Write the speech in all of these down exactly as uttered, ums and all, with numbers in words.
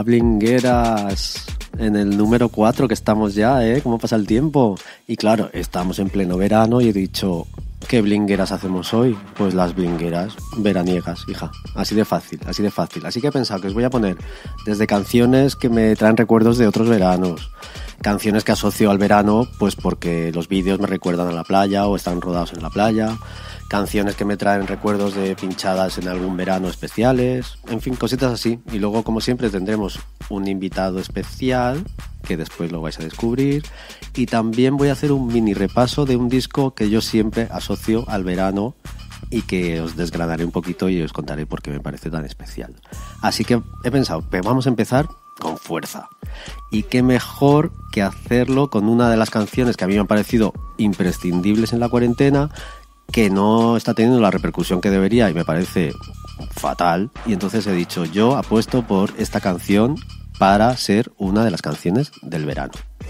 Blingueras, en el número cuatro que estamos ya, ¿eh? ¿Cómo pasa el tiempo? Y claro, estamos en pleno verano y he dicho, ¿qué blingueras hacemos hoy? Pues las blingueras veraniegas, hija. Así de fácil, así de fácil. Así que he pensado que os voy a poner desde canciones que me traen recuerdos de otros veranos, canciones que asocio al verano, pues porque los vídeos me recuerdan a la playa o están rodados en la playa, canciones que me traen recuerdos de pinchadas en algún verano especiales, en fin, cositas así. Y luego, como siempre, tendremos un invitado especial que después lo vais a descubrir, y también voy a hacer un mini repaso de un disco que yo siempre asocio al verano y que os desgranaré un poquito y os contaré por qué me parece tan especial. Así que he pensado, pues vamos a empezar con fuerza. Y qué mejor que hacerlo con una de las canciones que a mí me han parecido imprescindibles en la cuarentena, que no está teniendo la repercusión que debería y me parece fatal. Y entonces he dicho, yo apuesto por esta canción para ser una de las canciones del verano.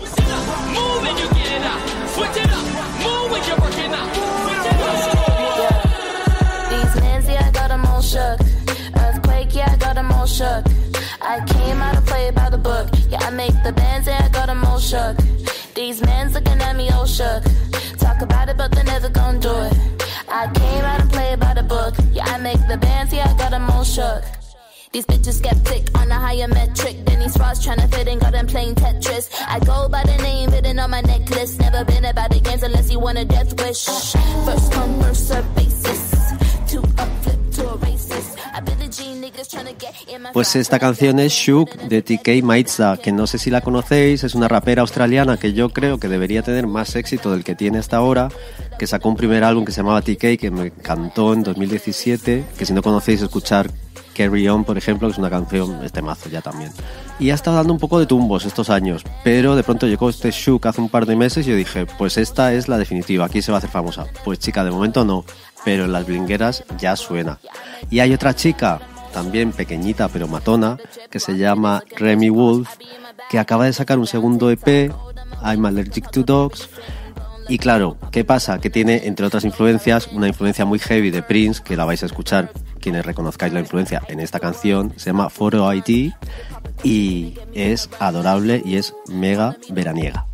I came out and played by the book. Yeah, I make the bands and I got them all shook. These men looking at me all shook. Talk about it, but they're never gonna do it. I came out and played by the book. Yeah, I make the bands, yeah, I got them all shook. These bitches skeptic on a higher metric than these frauds trying to fit in, got them playing Tetris. I go by the name written on my necklace. Never been about the games unless you want a death wish. First come, first serve basis. To a flip to a racist. I bet the G niggas trying to get in my... Pues esta canción es Shook de T K Maitza, que no sé si la conocéis, es una rapera australiana que yo creo que debería tener más éxito del que tiene hasta ahora, que sacó un primer álbum que se llamaba T K, que me encantó en dos mil diecisiete, que si no conocéis, escuchar Carry On, por ejemplo, que es una canción, este mazo ya también. Y ha estado dando un poco de tumbos estos años, pero de pronto llegó este Shook hace un par de meses y yo dije, pues esta es la definitiva, aquí se va a hacer famosa. Pues chica, de momento no, pero en las blingueras ya suena. Y hay otra chica, también pequeñita pero matona, que se llama Remy Wolf, que acaba de sacar un segundo E P, I'm Allergic to Dogs. Y claro, ¿qué pasa? Que tiene, entre otras influencias, una influencia muy heavy de Prince, que la vais a escuchar quienes reconozcáis la influencia en esta canción. Se llama cuatro I D y es adorable y es mega veraniega.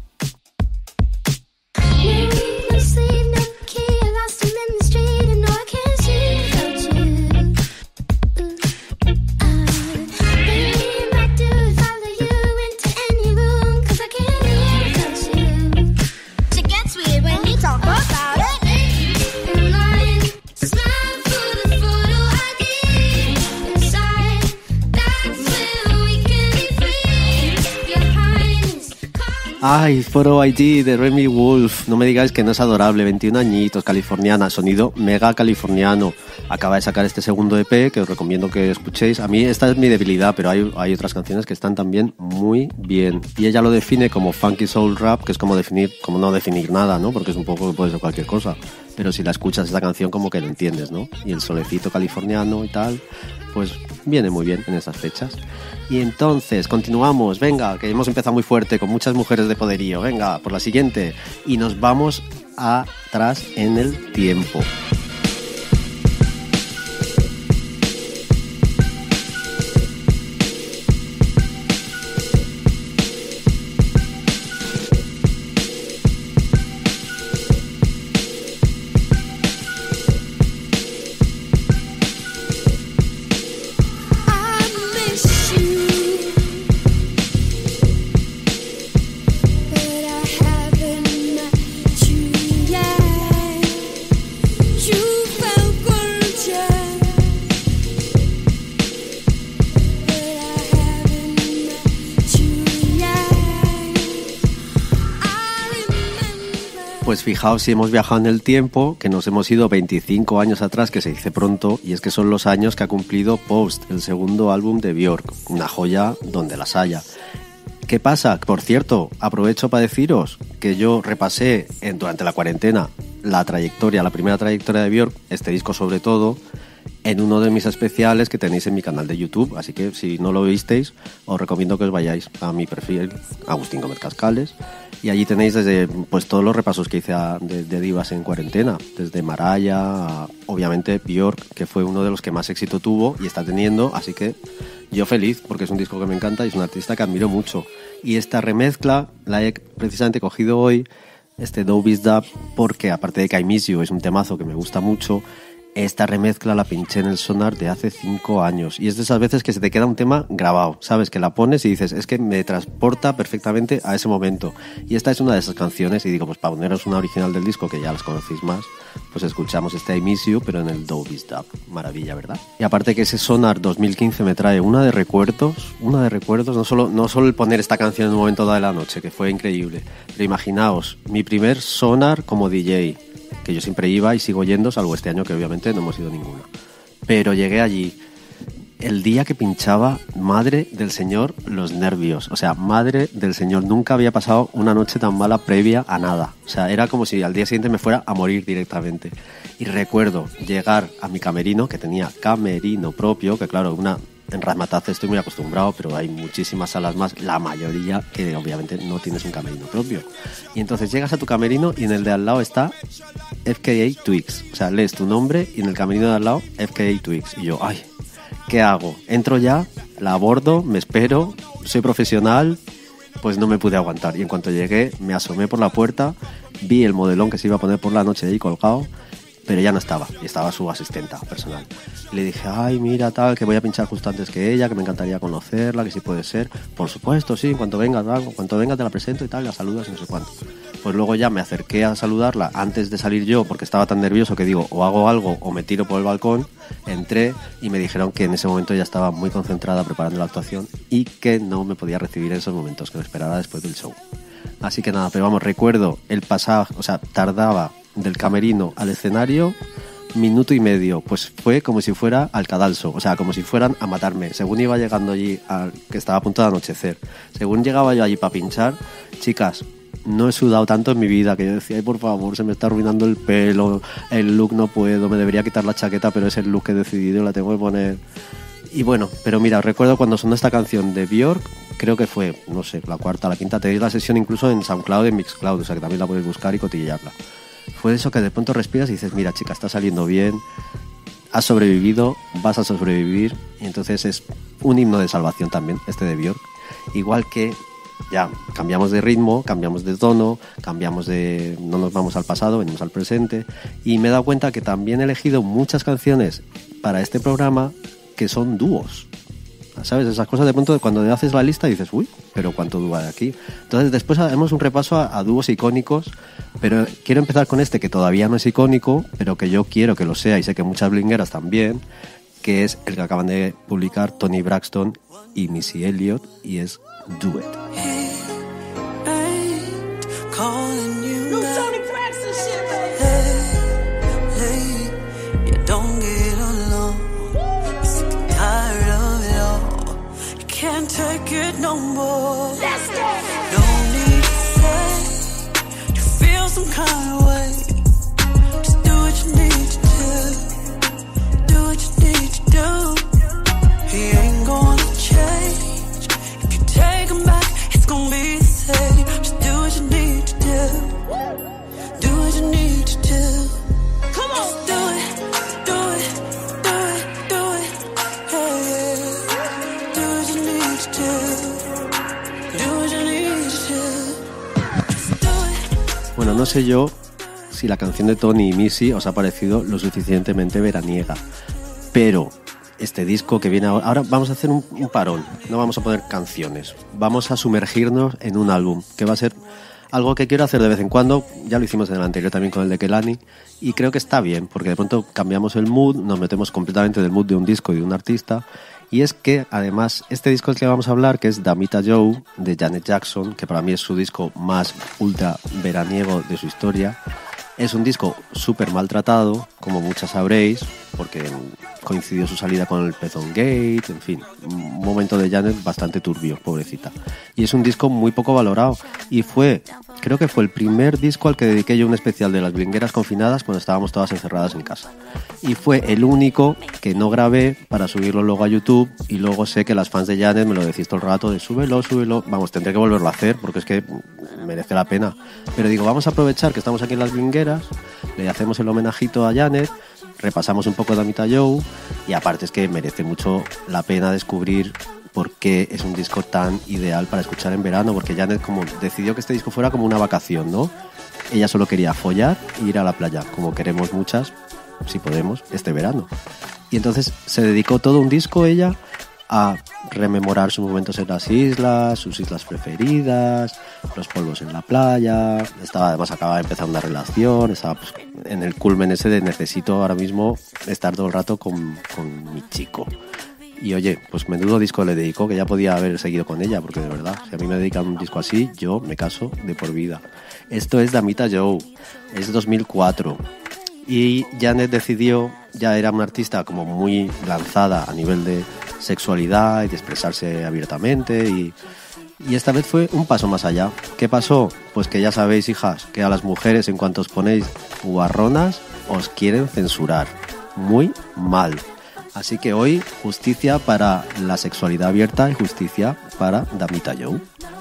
Ay, cuatro I D de Remy Wolf, no me digáis que no es adorable, veintiún añitos, californiana, sonido mega californiano. Acaba de sacar este segundo E P que os recomiendo que escuchéis. A mí esta es mi debilidad, pero hay, hay otras canciones que están también muy bien. Y ella lo define como funky soul rap, que es como definir, como no definir nada, ¿no? Porque es un poco, puede ser cualquier cosa. Pero si la escuchas esta canción como que lo entiendes, ¿no? Y el solecito californiano y tal, pues viene muy bien en estas fechas. Y entonces, continuamos, venga, que hemos empezado muy fuerte, con muchas mujeres de poderío, venga, por la siguiente. Y nos vamos atrás en el tiempo. Pues fijaos si hemos viajado en el tiempo, que nos hemos ido veinticinco años atrás, que se dice pronto, y es que son los años que ha cumplido Post, el segundo álbum de Björk, una joya donde las haya. ¿Qué pasa? Por cierto, aprovecho para deciros que yo repasé en, durante la cuarentena la trayectoria, la primera trayectoria de Björk, este disco sobre todo, en uno de mis especiales que tenéis en mi canal de YouTube. Así que si no lo visteis, os recomiendo que os vayáis a mi perfil, Agustín Gómez Cascales, y allí tenéis desde pues todos los repasos que hice a, de, de divas en cuarentena, desde Mariah a, obviamente, Björk, que fue uno de los que más éxito tuvo y está teniendo, así que yo feliz, porque es un disco que me encanta y es un artista que admiro mucho. Y esta remezcla la he precisamente cogido hoy, este Dub Is Dub, porque aparte de que I Miss You es un temazo que me gusta mucho, esta remezcla la pinché en el Sonar de hace cinco años y es de esas veces que se te queda un tema grabado, ¿sabes? Que la pones y dices, es que me transporta perfectamente a ese momento. Y esta es una de esas canciones y digo, pues para poneros una original del disco que ya las conocéis más, pues escuchamos este I Miss You, pero en el Dub Is Dub. Maravilla, ¿verdad? Y aparte que ese Sonar dos mil quince me trae una de recuerdos, una de recuerdos, no solo, no solo el poner esta canción en un momento dado de la noche, que fue increíble, pero imaginaos, mi primer Sonar como D J, que yo siempre iba y sigo yendo, salvo este año que obviamente no hemos ido ninguno. Pero llegué allí, el día que pinchaba, madre del señor, los nervios. O sea, madre del señor, nunca había pasado una noche tan mala previa a nada. O sea, era como si al día siguiente me fuera a morir directamente. Y recuerdo llegar a mi camerino, que tenía camerino propio, que claro, una... en Razzmatazz estoy muy acostumbrado, pero hay muchísimas salas más, la mayoría que obviamente no tienes un camerino propio. Y entonces llegas a tu camerino y en el de al lado está F K A Twigs. O sea, lees tu nombre y en el camerino de al lado F K A Twigs. Y yo, ay, ¿qué hago? Entro ya, la abordo, me espero, soy profesional, pues no me pude aguantar. Y en cuanto llegué, me asomé por la puerta, vi el modelón que se iba a poner por la noche de ahí colgado, pero ya no estaba, y estaba su asistenta personal. Y le dije, ay, mira, tal, que voy a pinchar justo antes que ella, que me encantaría conocerla, que si puede ser. Por supuesto, sí, en cuanto venga, tal, en cuanto venga te la presento y tal, la saludas y no sé cuánto. Pues luego ya me acerqué a saludarla antes de salir yo, porque estaba tan nervioso que digo, o hago algo o me tiro por el balcón. Entré y me dijeron que en ese momento ya estaba muy concentrada preparando la actuación y que no me podía recibir en esos momentos, que me esperara después del show. Así que nada, pero vamos, recuerdo el pasaje, o sea, tardaba del camerino al escenario minuto y medio, pues fue como si fuera al cadalso, o sea, como si fueran a matarme. Según iba llegando allí, al, que estaba a punto de anochecer, según llegaba yo allí para pinchar, chicas, no he sudado tanto en mi vida, que yo decía, ay, por favor, se me está arruinando el pelo, el look no puedo, me debería quitar la chaqueta, pero es el look que he decidido, la tengo que poner. Y bueno, pero mira, recuerdo cuando sonó esta canción de Björk, creo que fue, no sé, la cuarta, la quinta, tenéis la sesión incluso en SoundCloud, en Mixcloud, o sea que también la podéis buscar y cotillearla. Fue eso que de pronto respiras y dices, mira chica, está saliendo bien, has sobrevivido, vas a sobrevivir, y entonces es un himno de salvación también, este de Björk. Igual que ya cambiamos de ritmo, cambiamos de tono, cambiamos de... no nos vamos al pasado, venimos al presente, y me he dado cuenta que también he elegido muchas canciones para este programa que son dúos. ¿Sabes? Esas cosas de pronto cuando haces la lista dices, uy, pero cuánto dúo hay aquí. Entonces después haremos un repaso a, a dúos icónicos, pero quiero empezar con este que todavía no es icónico, pero que yo quiero que lo sea y sé que muchas blingueras también, que es el que acaban de publicar Toni Braxton y Missy Elliott, y es Do It. Hey, hey, calling you no Toni Braxton shit, baby. Hey, hey, you don't get along. You're sick and tired of it all. You can't take it no more. Let's go. No need to say you feel some kind of way. Just do what you need to do. Do what you need to do. He ain't gonna change. If you take him back, it's gonna be the same. Just do what you need to do. Do what you need to do. Come on. Just do it, do it, do it, do it. Hey, yeah. Do what you need to do. Do what you need to do. Just do it. Bueno, no sé yo si la canción de Toni y Missy os ha parecido lo suficientemente veraniega, pero este disco que viene ahora, ahora vamos a hacer un, un parón, no vamos a poner canciones, vamos a sumergirnos en un álbum, que va a ser algo que quiero hacer de vez en cuando, ya lo hicimos en el anterior también con el de Kehlani, y creo que está bien, porque de pronto cambiamos el mood, nos metemos completamente del mood de un disco y de un artista, y es que además este disco del que vamos a hablar, que es Damita Joe, de Janet Jackson, que para mí es su disco más ultra veraniego de su historia. Es un disco súper maltratado, como muchas sabréis, porque coincidió su salida con el Pezón Gate, en fin, un momento de Janet bastante turbio, pobrecita. Y es un disco muy poco valorado y fue, creo que fue el primer disco al que dediqué yo un especial de las blingueras confinadas cuando estábamos todas encerradas en casa. Y fue el único que no grabé para subirlo luego a YouTube, y luego sé que las fans de Janet me lo decís todo el rato de súbelo, súbelo, vamos, tendré que volverlo a hacer porque es que merece la pena. Pero digo, vamos a aprovechar que estamos aquí en las blingueras, le hacemos el homenajito a Janet, repasamos un poco de Damita Joe, y aparte es que merece mucho la pena descubrir por qué es un disco tan ideal para escuchar en verano, porque Janet como decidió que este disco fuera como una vacación, ¿no? Ella solo quería follar e ir a la playa, como queremos muchas, si podemos, este verano. Y entonces se dedicó todo un disco ella a rememorar sus momentos en las islas, sus islas preferidas, los polvos en la playa. Estaba, además acaba de empezar una relación, estaba pues, en el culmen ese de necesito ahora mismo estar todo el rato con, con mi chico. Y oye, pues menudo disco le dedicó, que ya podía haber seguido con ella, porque de verdad, si a mí me dedican un disco así, yo me caso de por vida. Esto es Damita Joe, es dos mil cuatro. Y Janet decidió, ya era una artista como muy lanzada a nivel de sexualidad y de expresarse abiertamente, y, y esta vez fue un paso más allá. ¿Qué pasó? Pues que ya sabéis, hijas, que a las mujeres en cuanto os ponéis guarronas os quieren censurar. Muy mal. Así que hoy justicia para la sexualidad abierta y justicia para Damita Joe.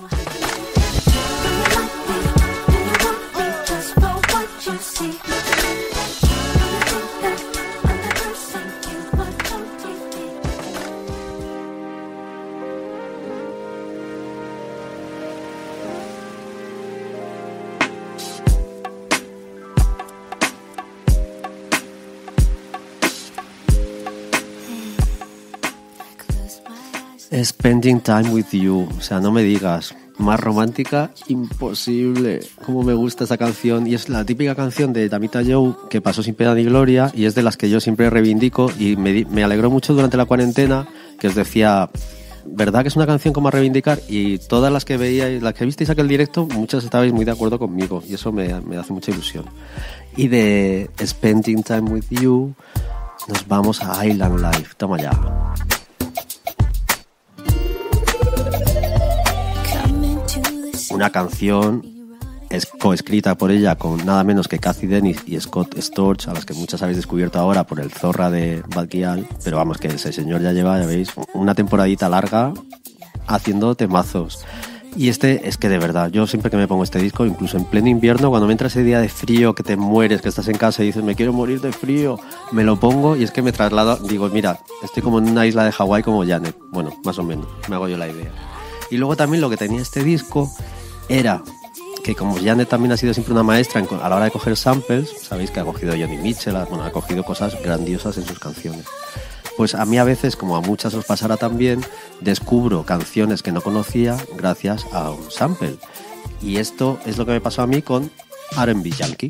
Spending Time With You, o sea, no me digas, más romántica, imposible. Cómo me gusta esa canción, y es la típica canción de Damita Joe que pasó sin pena ni gloria, y es de las que yo siempre reivindico, y me, me alegró mucho durante la cuarentena, que os decía, ¿verdad que es una canción como a reivindicar? Y todas las que veíais, las que visteis aquel directo, muchas estabais muy de acuerdo conmigo, y eso me, me hace mucha ilusión. Y de Spending Time With You nos vamos a Island Life, toma ya. Una canción es coescrita por ella con nada menos que Cathy Dennis y Scott Storch, a las que muchas habéis descubierto ahora por el Zorra de Bad Gyal, pero vamos, que ese señor ya lleva, ya veis, una temporadita larga haciendo temazos. Y este es que de verdad, yo siempre que me pongo este disco, incluso en pleno invierno, cuando me entra ese día de frío, que te mueres, que estás en casa y dices, me quiero morir de frío, me lo pongo y es que me traslado, digo, mira, estoy como en una isla de Hawái como Janet, bueno, más o menos, me hago yo la idea. Y luego también lo que tenía este disco era que como Janet también ha sido siempre una maestra a la hora de coger samples, sabéis que ha cogido Johnny Mitchell, bueno, ha cogido cosas grandiosas en sus canciones. Pues a mí a veces, como a muchas os pasará también, descubro canciones que no conocía gracias a un sample. Y esto es lo que me pasó a mí con R and B Yankee.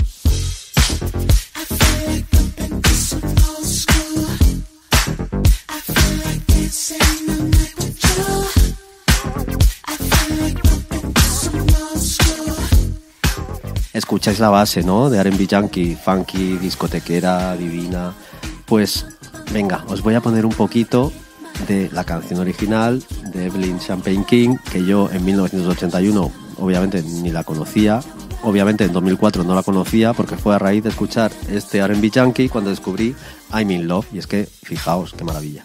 Escucháis la base, ¿no? De R and B Yankee, funky, discotequera, divina. Pues venga, os voy a poner un poquito de la canción original de Evelyn Champagne King, que yo en mil novecientos ochenta y uno obviamente ni la conocía. Obviamente en dos mil cuatro no la conocía porque fue a raíz de escuchar este R and B Yankee cuando descubrí I'm in Love. Y es que, fijaos, qué maravilla.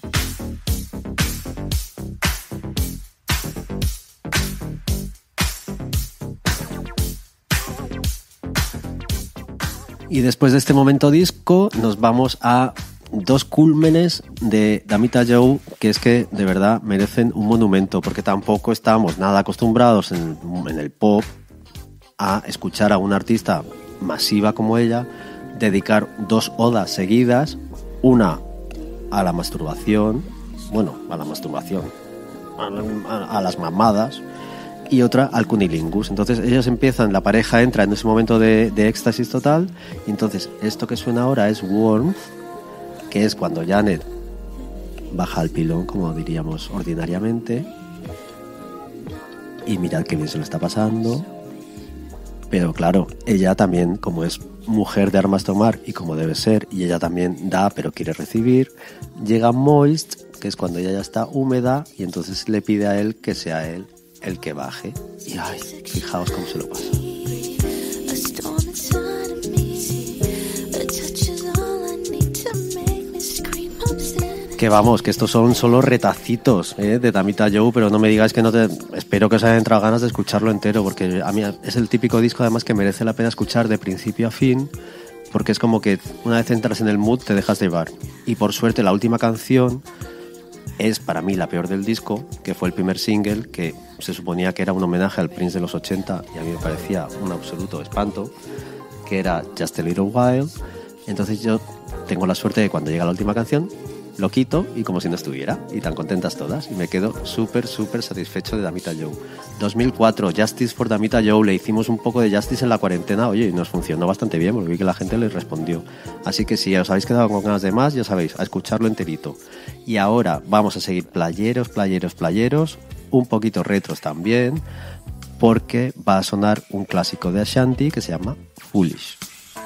Y después de este momento disco nos vamos a dos cúlmenes de Damita Joe que es que de verdad merecen un monumento, porque tampoco estamos nada acostumbrados en, en el pop a escuchar a una artista masiva como ella dedicar dos odas seguidas, una a la masturbación, bueno, a la masturbación, a, a, a las mamadas, y otra al cunilingus. Entonces ellos empiezan, la pareja entra en ese momento de, de éxtasis total, y entonces esto que suena ahora es Warmth, que es cuando Janet baja al pilón, como diríamos ordinariamente, y mirad qué bien se lo está pasando, Pero claro, ella también, como es mujer de armas tomar y como debe ser, y ella también da pero quiere recibir, llega Moist, que es cuando ella ya está húmeda, y entonces le pide a él que sea él el que baje. Y ay, fijaos cómo se lo pasa. Que vamos, que estos son solo retacitos ¿eh? de Damita Joe, pero no me digáis que no te... Espero que os hayan entrado ganas de escucharlo entero, porque a mí es el típico disco además que merece la pena escuchar de principio a fin, porque es como que una vez entras en el mood te dejas llevar. Y por suerte la última canción es para mí la peor del disco, que fue el primer single, que se suponía que era un homenaje al Prince de los ochenta, y a mí me parecía un absoluto espanto, que era Just a Little While. Entonces yo tengo la suerte de cuando llega la última canción lo quito y como si no estuviera, y tan contentas todas, y me quedo súper súper satisfecho de Damita Joe. dos mil cuatro, Justice for Damita Joe, le hicimos un poco de Justice en la cuarentena, oye, y nos funcionó bastante bien porque vi que la gente le respondió, así que si os habéis quedado con ganas de más, ya sabéis, a escucharlo enterito. Y ahora vamos a seguir playeros, playeros, playeros, un poquito retros también, porque va a sonar un clásico de Ashanti que se llama Foolish.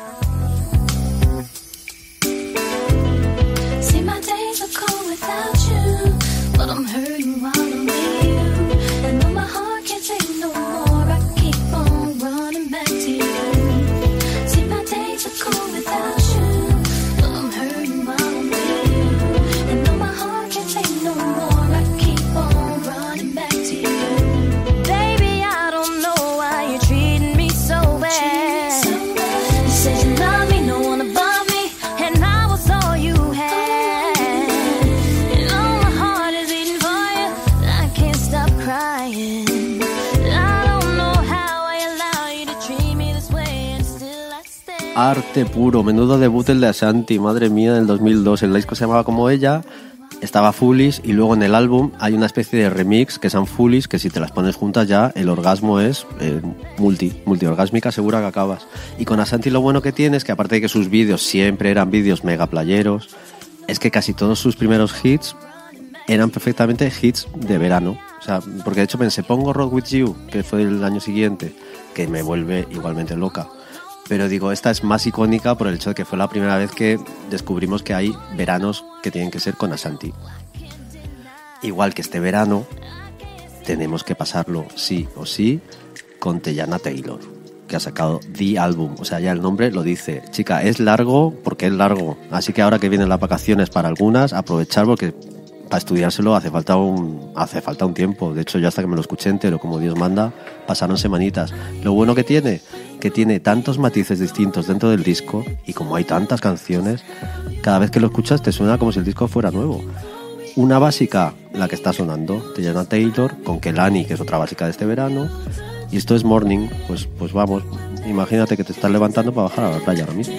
Arte puro, menudo debut el de Ashanti, madre mía, del dos mil dos. El disco se llamaba como ella, estaba Foolish, y luego en el álbum hay una especie de remix que son Foolish, que si te las pones juntas ya el orgasmo es eh, multi, multiorgásmica, segura que acabas. Y con Ashanti lo bueno que tiene es que aparte de que sus vídeos siempre eran vídeos mega playeros, es que casi todos sus primeros hits eran perfectamente hits de verano. O sea, porque de hecho pensé, pongo Rock With You, que fue el año siguiente, que me vuelve igualmente loca. Pero digo, esta es más icónica por el hecho de que fue la primera vez que descubrimos que hay veranos que tienen que ser con Ashanti. Igual que este verano, tenemos que pasarlo sí o sí con Teyana Taylor, que ha sacado The Album. O sea, ya el nombre lo dice. Chica, es largo porque es largo. Así que ahora que vienen las vacaciones para algunas, aprovechar porque para estudiárselo hace falta un hace falta un tiempo. De hecho, yo hasta que me lo escuché entero, como Dios manda, pasaron semanitas. Lo bueno que tiene, que tiene tantos matices distintos dentro del disco, y como hay tantas canciones, cada vez que lo escuchas te suena como si el disco fuera nuevo. Una básica, la que está sonando, Teyana Taylor, con Kehlani, que es otra básica de este verano, y esto es Morning. Pues, pues vamos, imagínate que te estás levantando para bajar a la playa ahora mismo.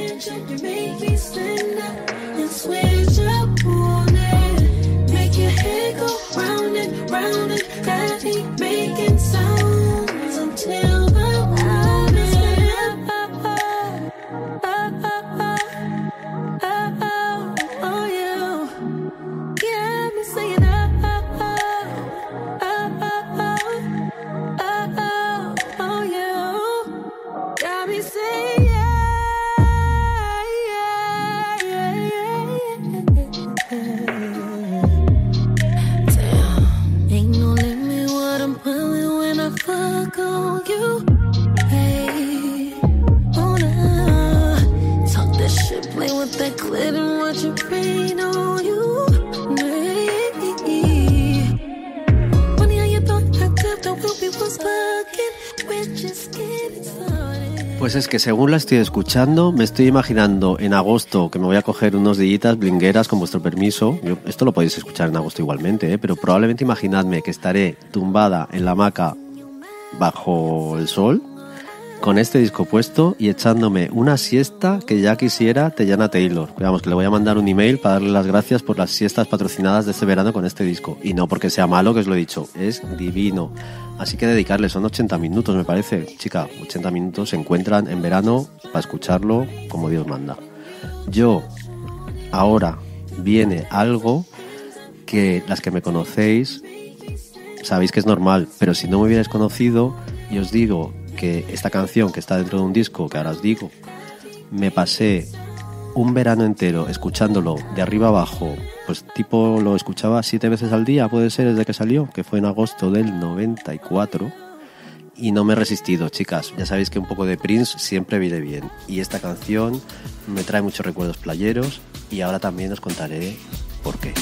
Pues es que según la estoy escuchando, me estoy imaginando en agosto que me voy a coger unos días blingueras con vuestro permiso. Yo, esto lo podéis escuchar en agosto igualmente, ¿eh? Pero probablemente imaginadme que estaré tumbada en la hamaca bajo el sol, con este disco puesto y echándome una siesta que ya quisiera Teyana Taylor. Vamos, que le voy a mandar un email para darle las gracias por las siestas patrocinadas de este verano con este disco. Y no porque sea malo, que os lo he dicho, es divino. Así que dedicarle, son ochenta minutos me parece. Chica, ochenta minutos se encuentran en verano para escucharlo como Dios manda. Yo, ahora viene algo que las que me conocéis sabéis que es normal, pero si no me hubierais conocido y os digo porque esta canción que está dentro de un disco, que ahora os digo, me pasé un verano entero escuchándolo de arriba abajo, pues tipo lo escuchaba siete veces al día, puede ser, desde que salió, que fue en agosto del noventa y cuatro, y no me he resistido, chicas. Ya sabéis que un poco de Prince siempre viene bien, y esta canción me trae muchos recuerdos playeros, y ahora también os contaré por qué.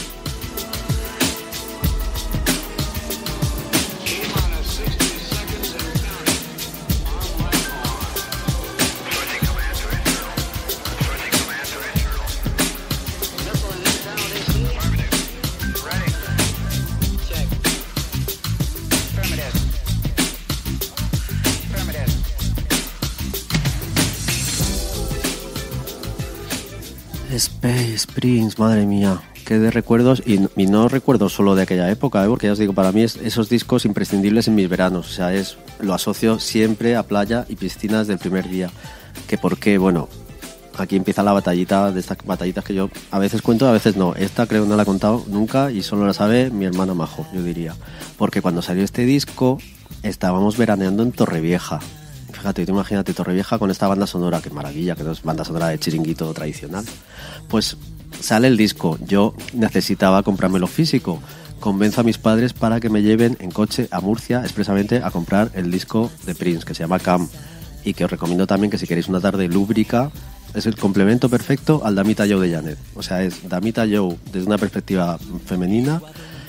Space Prince, madre mía, qué de recuerdos, y, y no recuerdo solo de aquella época, ¿eh? Porque ya os digo, para mí es esos discos imprescindibles en mis veranos, o sea, es lo asocio siempre a playa y piscinas del primer día. Que por qué, bueno, aquí empieza la batallita de estas batallitas que yo a veces cuento, a veces no. Esta creo que no la he contado nunca y solo la sabe mi hermana Majo, yo diría. Porque cuando salió este disco estábamos veraneando en Torrevieja. Fíjate, tú imagínate Torrevieja con esta banda sonora, qué maravilla, que no es banda sonora de chiringuito tradicional. Pues sale el disco, yo necesitaba comprármelo físico. Convenzo a mis padres para que me lleven en coche a Murcia expresamente a comprar el disco de Prince, que se llama Cam, y que os recomiendo también que si queréis una tarde lúbrica, es el complemento perfecto al Damita Joe de Janet. O sea, es Damita Joe desde una perspectiva femenina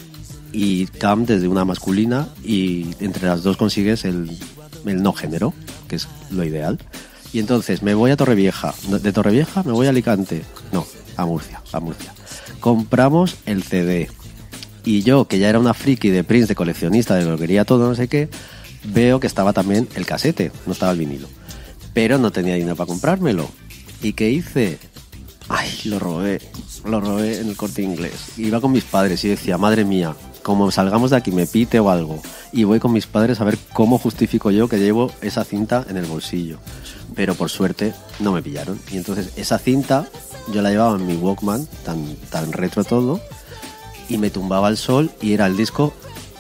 y Cam desde una masculina, y entre las dos consigues el, el no género, que es lo ideal. Y entonces me voy a Torrevieja, de Torrevieja me voy a Alicante, no, a Murcia, a Murcia. Compramos el C D y yo, que ya era una friki de Prince, de coleccionista, de lo que quería todo, no sé qué, veo que estaba también el casete, no estaba el vinilo, pero no tenía dinero para comprármelo. ¿Y qué hice? Ay, lo robé, lo robé en el Corte Inglés. Iba con mis padres y decía, madre mía, como salgamos de aquí me pite o algo, y voy con mis padres a ver cómo justifico yo que llevo esa cinta en el bolsillo. Pero por suerte no me pillaron. Y entonces esa cinta yo la llevaba en mi Walkman, tan, tan retro todo, y me tumbaba al sol y era el disco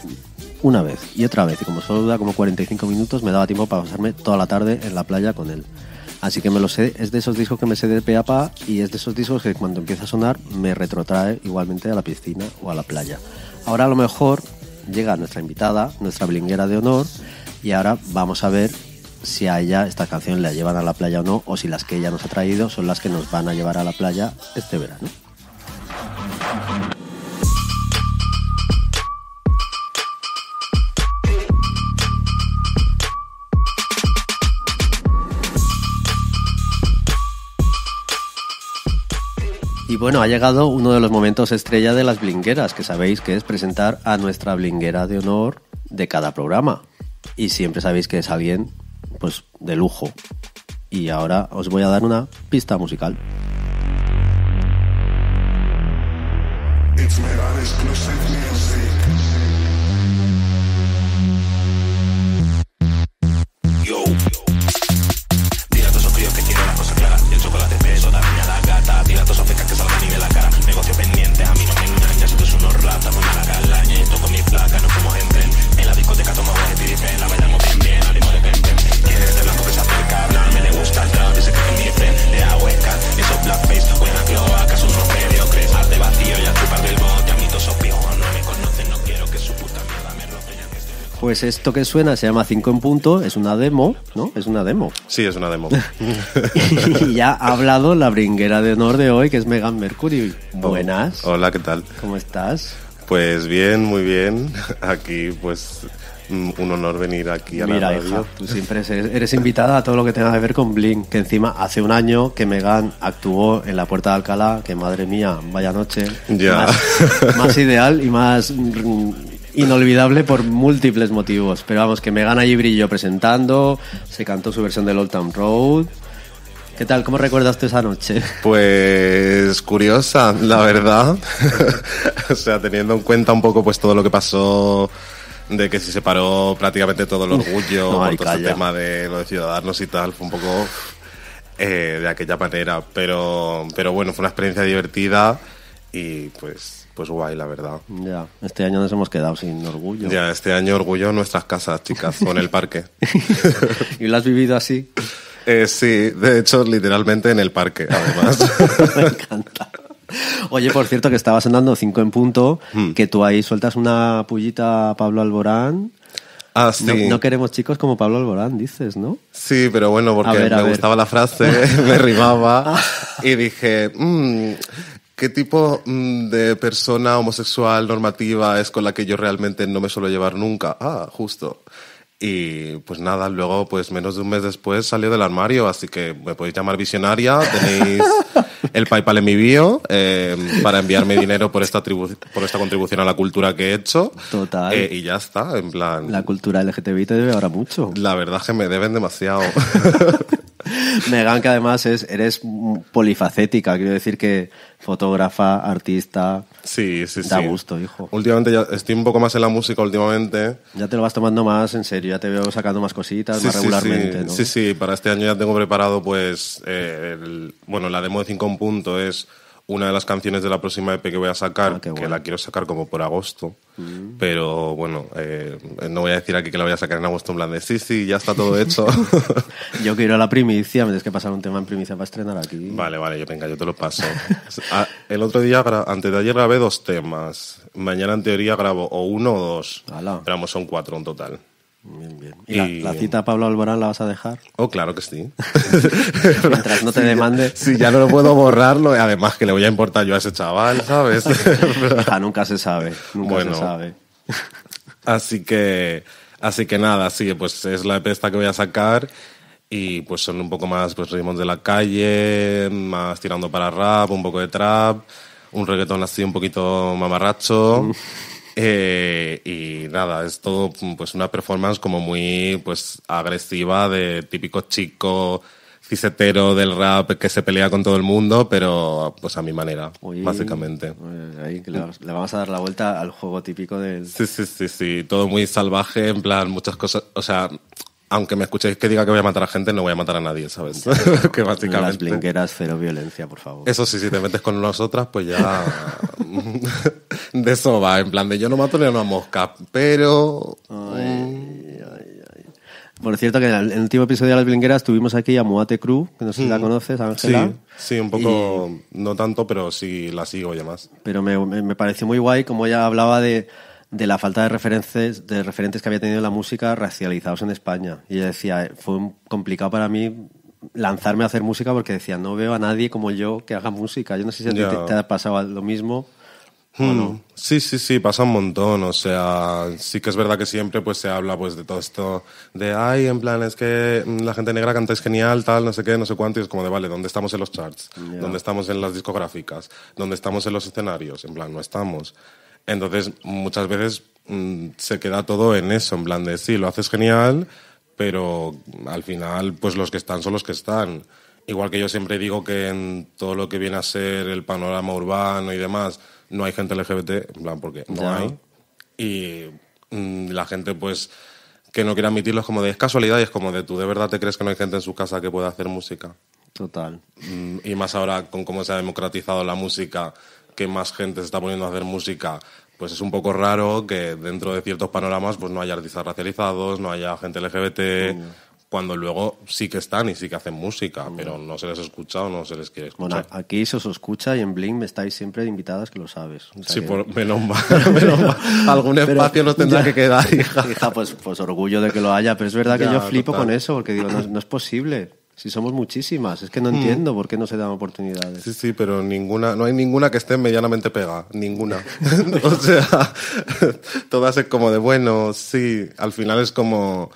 una vez y otra vez. Y como solo dura como cuarenta y cinco minutos, me daba tiempo para pasarme toda la tarde en la playa con él. Así que me lo sé, es de esos discos que me sé de pe a pa, y es de esos discos que cuando empieza a sonar me retrotrae igualmente a la piscina o a la playa. Ahora a lo mejor llega nuestra invitada, nuestra blinguera de honor, y ahora vamos a ver si a ella esta canción la llevan a la playa o no, o si las que ella nos ha traído son las que nos van a llevar a la playa este verano. Y bueno, ha llegado uno de los momentos estrella de las blingueras, que sabéis que es presentar a nuestra blinguera de honor de cada programa. Y siempre sabéis que es alguien, pues, de lujo. Y ahora os voy a dar una pista musical. It's Megan Exclusive Music. Yo. Dile a todos esos críos que quieren las cosas claras. Y el chocolate peso, la piña, la gata. Dile a todos esos fecas que salgan y de la cara. Negocio pendiente, a mí no me engañas. Si tú eres unos ratas, muy mala calaña. Y toco mi placa, no como gente. En la discoteca tomo guay, tiripe. La bailamos bien, bien, al ritmo de pente. Quieres de blanco que se acerca a hablarme. Le gusta el trap, dice que es mi friend. Le hago escal, esos blackface. Buena cloaca, son unos mediocres. Haz de vacío y al chupar del bote. A mí todos esos pijos no me conocen. No quiero que su puta mierda me roce. Pues esto que suena se llama cinco en punto. Es una demo, ¿no? Es una demo. Sí, es una demo. Y ya ha hablado la bringuera de honor de hoy, que es Megan Mercury. Buenas. Oh, hola, ¿qué tal? ¿Cómo estás? Pues bien, muy bien. Aquí, pues, un honor venir aquí a Mira, la radio. hija, tú siempre eres, eres invitada a todo lo que tenga que ver con Blink, que encima hace un año que Megan actuó en la Puerta de Alcalá, que madre mía, vaya noche. Ya. Más, más ideal y más mm, inolvidable por múltiples motivos. Pero vamos, que Megan allí brilló presentando, se cantó su versión del Old Town Road. ¿Qué tal? ¿Cómo recuerdas tú esa noche? Pues curiosa, la verdad. O sea, teniendo en cuenta un poco pues todo lo que pasó, de que se separó prácticamente todo el orgullo, no, por todo calla. este tema de lo de Ciudadanos y tal, fue un poco eh, de aquella manera. Pero, pero bueno, fue una experiencia divertida y pues, pues guay, la verdad. Ya, este año nos hemos quedado sin orgullo. Ya, este año orgullo en nuestras casas, chicas, o en el parque. ¿Y lo has vivido así? Eh, sí, de hecho, literalmente en el parque, además. Me encanta. Oye, por cierto, que estaba sonando cinco en punto, Mm. que tú ahí sueltas una pullita a Pablo Alborán. Ah, sí. No, no queremos chicos como Pablo Alborán, dices, ¿no? Sí, pero bueno, porque A ver, a me ver. gustaba la frase, me rimaba y dije, mmm, ¿qué tipo mm, de persona homosexual normativa es con la que yo realmente no me suelo llevar nunca? Ah, justo. Y pues nada, luego pues menos de un mes después salió del armario, así que me podéis llamar visionaria, tenéis el PayPal en mi bio eh, para enviarme dinero por esta, tribu- por esta contribución a la cultura que he hecho. Total. Eh, y ya está, en plan... La cultura L G T B I te debe ahora mucho. La verdad es que me deben demasiado. Megan, que además es, eres polifacética, quiero decir que fotógrafa, artista, Sí, sí, sí. da gusto, hijo. Últimamente ya estoy un poco más en la música últimamente. Ya te lo vas tomando más en serio, ya te veo sacando más cositas, Sí, más sí, regularmente, sí. ¿no? Sí, sí, para este año ya tengo preparado pues eh, el- bueno, la demo de cinco en punto es una de las canciones de la próxima E P que voy a sacar, Ah, qué que bueno. la quiero sacar como por agosto. Pero bueno, eh, no voy a decir aquí que la voy a sacar en agosto en plan de sí, sí, ya está todo hecho. Yo quiero la primicia, me tienes que pasar un tema en primicia para estrenar aquí. Vale, vale, yo, venga, yo te lo paso. Ah, el otro día, gra- antes de ayer grabé dos temas. Mañana en teoría grabo o uno o dos. Ala. Pero vamos, son cuatro en total. Bien, bien. ¿Y, la, Y- la cita a Pablo Alborán la vas a dejar? Oh, claro que sí. Mientras no te Sí, ya- demande. Sí, ya no lo puedo borrarlo. Y además que le voy a importar yo a ese chaval, ¿sabes? Hija, nunca se sabe, nunca Bueno. se sabe. así que, así que nada, sí, pues es la E P esta que voy a sacar. Y pues son un poco más pues ritmos de la calle, más tirando para rap, un poco de trap, un reggaetón así un poquito mamarracho. Eh, y nada, es todo pues una performance como muy pues agresiva de típico chico cisetero del rap que se pelea con todo el mundo, pero pues a mi manera, Uy, básicamente. uy, ahí que le, vamos- le vamos a dar la vuelta al juego típico del... Sí, sí, sí, sí, todo muy salvaje, en plan muchas cosas, o sea, aunque me escuchéis que diga que voy a matar a gente, no voy a matar a nadie, ¿sabes? que Las básicamente... blingueras, cero violencia, por favor. Eso sí, si te metes con nosotras, pues ya de eso va, en plan de yo no mato ni a una mosca, pero... Por cierto, que en el, en el último episodio de Las Blingueras tuvimos aquí a Moate Cruz, que no sé si la Mm. conoces, Ángela. Sí, sí, un poco, no tanto, pero sí la sigo y demás. Pero me, me, me pareció muy guay como ella hablaba de, de la falta de referentes, de referentes que había tenido la música racializados en España. Y ella decía, eh, fue un- complicado para mí lanzarme a hacer música porque decía, no veo a nadie como yo que haga música. Yo no sé si a ti Ya. te, te ha pasado lo mismo o Hmm. no. Sí, sí, sí, pasa un montón. O sea, sí que es verdad que siempre pues se habla pues de todo esto de, ay, en plan, es que mm, la gente negra canta es genial, tal, no sé qué, no sé cuánto, y es como de, vale, ¿dónde estamos en los charts? Ya. ¿Dónde estamos en las discográficas? ¿Dónde estamos en los escenarios? En plan, no estamos. Entonces, muchas veces mm, se queda todo en eso, en plan de, sí, lo haces genial, pero al final, pues los que están son los que están. Igual que yo siempre digo que en todo lo que viene a ser el panorama urbano y demás, no hay gente L G B T, en plan, porque no Ya. hay. Y mm, la gente, pues, que no quiere admitirlo es como de, es casualidad, y es como de, ¿tú de verdad te crees que no hay gente en su casa que pueda hacer música? Total. Mm, y más ahora con cómo se ha democratizado la música, que más gente se está poniendo a hacer música, pues es un poco raro que dentro de ciertos panoramas pues no haya artistas racializados, no haya gente L G B T, cuando luego sí que están y sí que hacen música, pero no se les escucha o no se les quiere Bueno, escuchar. aquí se os escucha y en Blink estáis siempre invitadas, que lo sabes. O sea Sí, que- por, menos mal, menos mal. Algún Pero espacio nos tendrá ya- que quedar, hija. Hija, pues, pues orgullo de que lo haya, pero es verdad que Ya, yo flipo total. con eso, porque digo, no, es- no es posible. Si somos muchísimas, es que no entiendo por qué no se dan oportunidades. Sí, sí, pero ninguna, no hay ninguna que esté medianamente pegada, ninguna. O sea, todas es como de, bueno, sí, al final es como,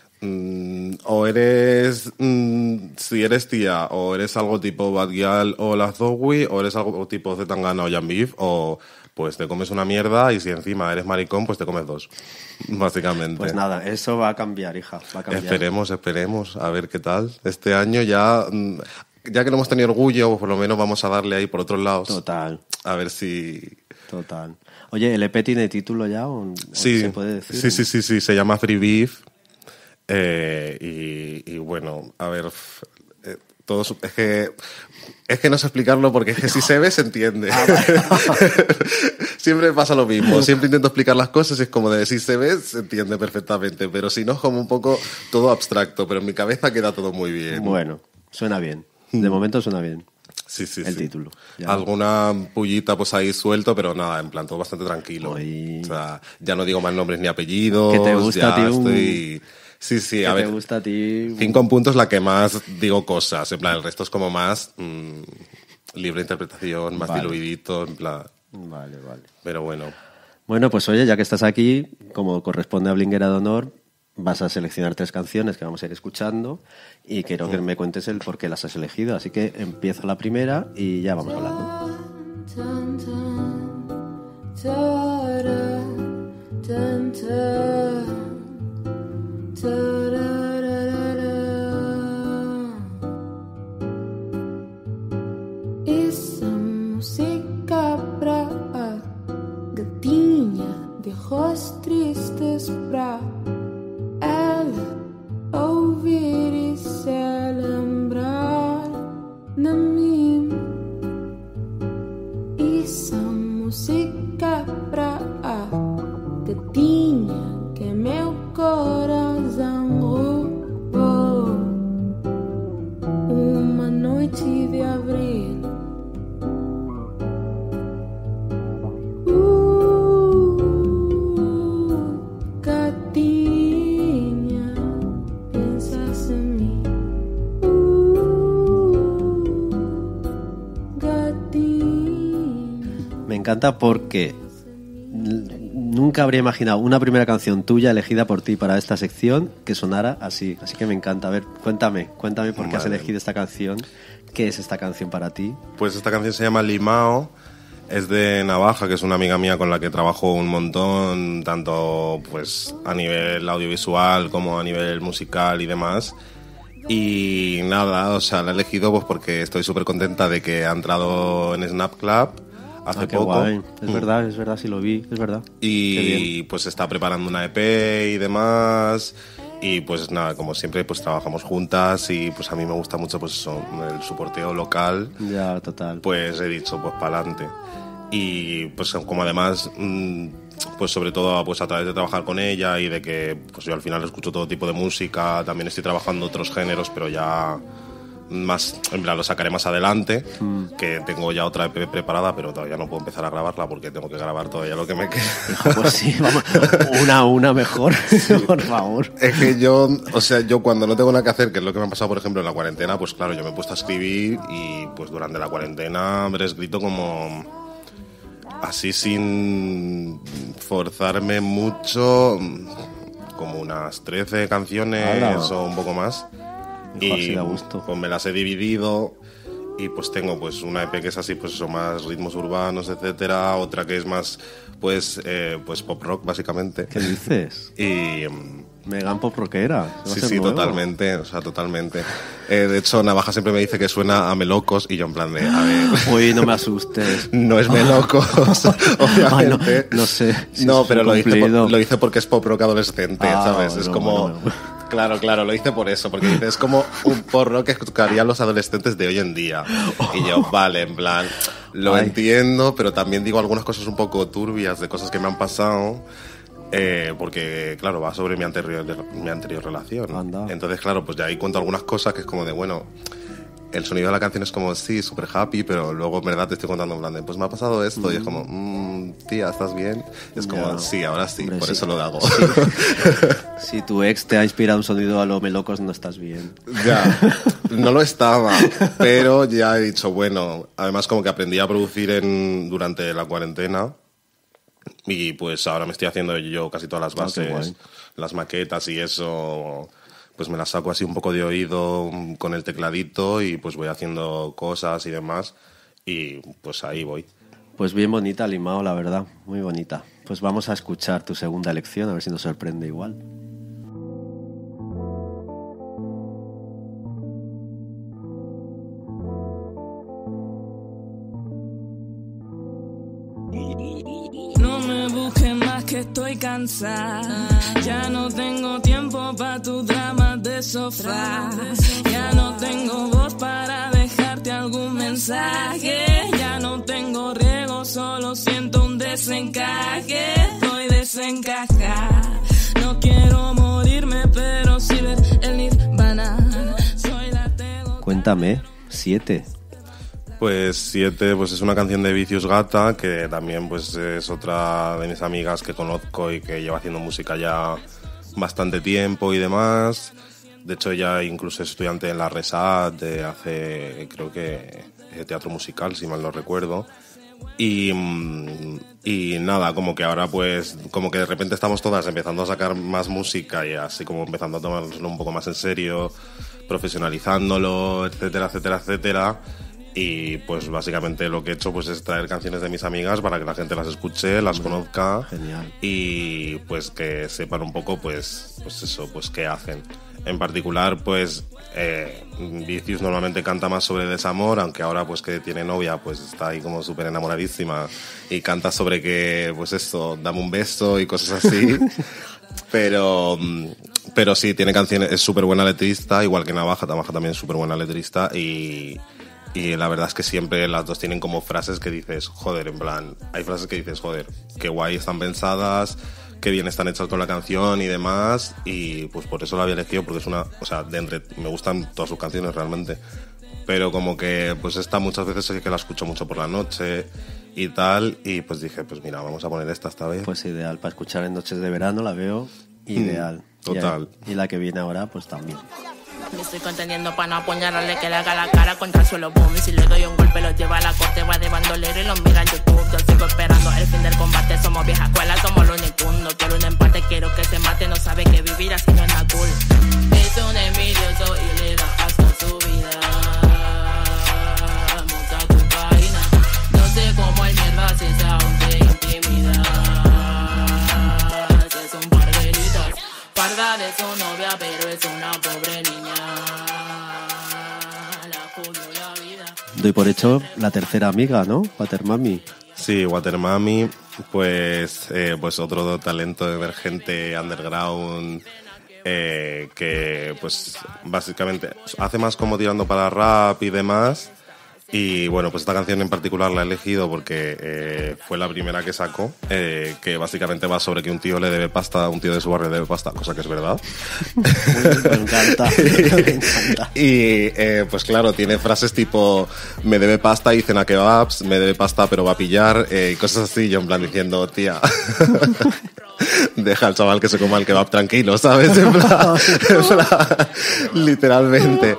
mm, o eres, mm, si eres tía, o eres algo tipo Bad Gyal o la Zoe, o eres algo tipo Zetangana o Jan Beef, o pues te comes una mierda y si encima eres maricón, pues te comes dos, básicamente. Pues nada, eso va a cambiar, hija, va a cambiar. Esperemos, esperemos, a ver qué tal. Este año ya, mm, ya que no hemos tenido orgullo, pues por lo menos vamos a darle ahí por otros lados. Total, A ver si... total. Oye, ¿el E P tiene título ya o, o Sí, se puede decir? sí, sí, sí, sí, se llama Free Beef. Eh, y, y bueno, a ver, f- eh, todos, es que es que no sé explicarlo porque es que si se ve se entiende. Ah, vale. Siempre pasa lo mismo, siempre intento explicar las cosas y es como de si se ve se entiende perfectamente, pero si no es como un poco todo abstracto, pero en mi cabeza queda todo muy bien. Bueno, suena bien, de momento suena bien. Sí, sí, el sí. título. Ya. Alguna pullita pues ahí suelto, pero nada, en plan todo bastante tranquilo. Oy. O sea, ya no digo más nombres ni apellidos. ¿Qué te gusta ya a ti un... estoy... Sí, sí, a ¿Qué ver. te gusta a ti? Cinco en punto es la que más digo cosas, en plan, el resto es como más mmm, libre interpretación, más vale. diluidito, en plan... Vale, vale. Pero bueno. Bueno, pues oye, ya que estás aquí, como corresponde a Blinguera de Honor, vas a seleccionar tres canciones que vamos a ir escuchando y quiero que me cuentes el por qué las has elegido. Así que empieza la primera y ya vamos hablando. Essa música pra gatinha de ojos tristes pra ela ouvir e se lembrar de mim. Essa música pra gatinha que meu coração roubou uma noite de abril. Me encanta porque nunca habría imaginado una primera canción tuya elegida por ti para esta sección que sonara así. Así que me encanta. A ver, cuéntame, cuéntame por qué vale. has elegido esta canción. ¿Qué es esta canción para ti? Pues esta canción se llama Limao. Es de Navaja, que es una amiga mía con la que trabajo un montón, tanto pues a nivel audiovisual como a nivel musical y demás. Y nada, o sea, la he elegido pues porque estoy súper contenta de que ha entrado en Snap Club hace ah, qué poco. Guay. Es mm. verdad, es verdad, sí lo vi, es verdad. Y pues está preparando una E P y demás. Y pues nada, como siempre pues trabajamos juntas y pues a mí me gusta mucho pues eso, el soporteo local. Ya, total. Pues he dicho, pues para adelante. Y pues como además, pues sobre todo pues a través de trabajar con ella y de que pues yo al final escucho todo tipo de música, también estoy trabajando otros géneros, pero ya más, en plan, lo sacaré más adelante, mm. que tengo ya otra E P preparada, pero todavía no puedo empezar a grabarla porque tengo que grabar todavía lo que me queda. Pues sí, vamos, una a una mejor, sí. Por favor. Es que yo, o sea, yo cuando no tengo nada que hacer, que es lo que me ha pasado, por ejemplo, en la cuarentena, pues claro, yo me he puesto a escribir y pues durante la cuarentena habré escrito como... así sin forzarme mucho, como unas trece canciones Hola. o un poco más. Y pues me las he dividido y pues tengo pues una E P que es así, pues eso, más ritmos urbanos, etcétera, otra que es más pues eh, pues pop rock básicamente. ¿Qué dices? Y Megan pop rockera. Sí, sí, nuevo. totalmente, o sea, totalmente. Eh, de hecho, Navaja siempre me dice que suena a Melocos y yo en plan de, a ver... Uy, no me asustes. No es Melocos, obviamente. Ay, no, no sé. Si no, pero lo hice, por, lo hice porque es pop rock adolescente, ah, ¿sabes? No, es no, como... No, no. Claro, claro, lo hice por eso, porque dice, es como un pop rock que escucharían los adolescentes de hoy en día. Y yo, vale, en plan, lo Ay. entiendo, pero también digo algunas cosas un poco turbias de cosas que me han pasado... Eh, porque, claro, va sobre mi anterior, mi anterior relación. Anda. Entonces, claro, pues ya ahí cuento algunas cosas que es como de, bueno, el sonido de la canción es como, sí, súper happy, pero luego, en verdad, te estoy contando en plan de, pues me ha pasado esto, mm. y es como, mmm, tía, ¿estás bien? Es como, yeah. sí, ahora sí, Hombre, por sí. eso lo hago. Sí. Si tu ex te ha inspirado un sonido a lo Melocos, no estás bien. Ya, no lo estaba, pero ya he dicho, bueno, además como que aprendí a producir en, durante la cuarentena. Y pues ahora me estoy haciendo yo casi todas las bases, oh, las maquetas y eso, pues me las saco así un poco de oído con el tecladito y pues voy haciendo cosas y demás y pues ahí voy. Pues bien bonita, Limao, la verdad, muy bonita. Pues vamos a escuchar tu segunda elección, a ver si nos sorprende igual. Que estoy cansada, ya no tengo tiempo pa' tu drama de de sofá. Ya no tengo voz para dejarte algún mensaje. Ya no tengo riego, solo siento un desencaje. Estoy desencajada. No quiero morirme, pero sí ver el nirvana. Soy la tego. Cuéntame, siete. Pues Siete pues es una canción de Vicious Gata, que también pues es otra de mis amigas que conozco y que lleva haciendo música ya bastante tiempo y demás. De hecho ella incluso es estudiante en la RESAT de hace, creo que teatro musical, si mal no recuerdo. Y, y nada, como que ahora pues como que de repente estamos todas empezando a sacar más música y así como empezando a tomarlo un poco más en serio, profesionalizándolo, etcétera, etcétera, etcétera. Y pues básicamente lo que he hecho pues es traer canciones de mis amigas para que la gente las escuche, las conozca. Genial. Y pues que sepan un poco pues, pues eso, pues qué hacen. En particular pues eh, Vicious normalmente canta más sobre desamor, aunque ahora pues que tiene novia pues está ahí como súper enamoradísima y canta sobre que pues esto, dame un beso y cosas así. Pero, pero sí, tiene canciones, es súper buena letrista, igual que Navaja, Navaja también es súper buena letrista y... Y la verdad es que siempre las dos tienen como frases que dices, joder, en plan, hay frases que dices, joder, qué guay están pensadas, qué bien están hechas con la canción y demás. Y pues por eso la había elegido, porque es una, o sea, de entre, me gustan todas sus canciones realmente. Pero como que pues esta muchas veces es que la escucho mucho por la noche y tal. Y pues dije, pues mira, vamos a poner esta esta vez. Pues ideal, para escuchar en noches de verano la veo ideal. Mm, total. Y, y la que viene ahora, pues también. Me estoy conteniendo para no apuñalarle, que le haga la cara contra el suelo, boom. Y si le doy un golpe lo lleva a la corte, va de bandolero y lo mira en YouTube. Yo sigo esperando el fin del combate, somos vieja escuela, somos los unipundos. Quiero un empate, quiero que se mate, no sabe que vivir así no es nada cool. Es un envidioso y le da asco a su vida. Monta cocaína, no sé cómo el mierda se sabe de intimidad. Es un par de heridas, parda de su novia, pero es una pobre niña. Doy por hecho la tercera amiga, ¿no? Watermami. Sí, Watermami, pues, eh, pues otro talento emergente underground eh, que pues básicamente hace más como tirando para rap y demás. Y bueno, pues esta canción en particular la he elegido porque eh, fue la primera que sacó, eh, que básicamente va sobre que un tío le debe pasta, un tío de su barrio le debe pasta, cosa que es verdad. Me encanta, me encanta. Y eh, pues claro, tiene frases tipo me debe pasta y cena kebabs, me debe pasta pero va a pillar, eh, y cosas así, yo en plan diciendo, tía, deja al chaval que se coma el kebab tranquilo, ¿sabes? En plan, en plan, literalmente.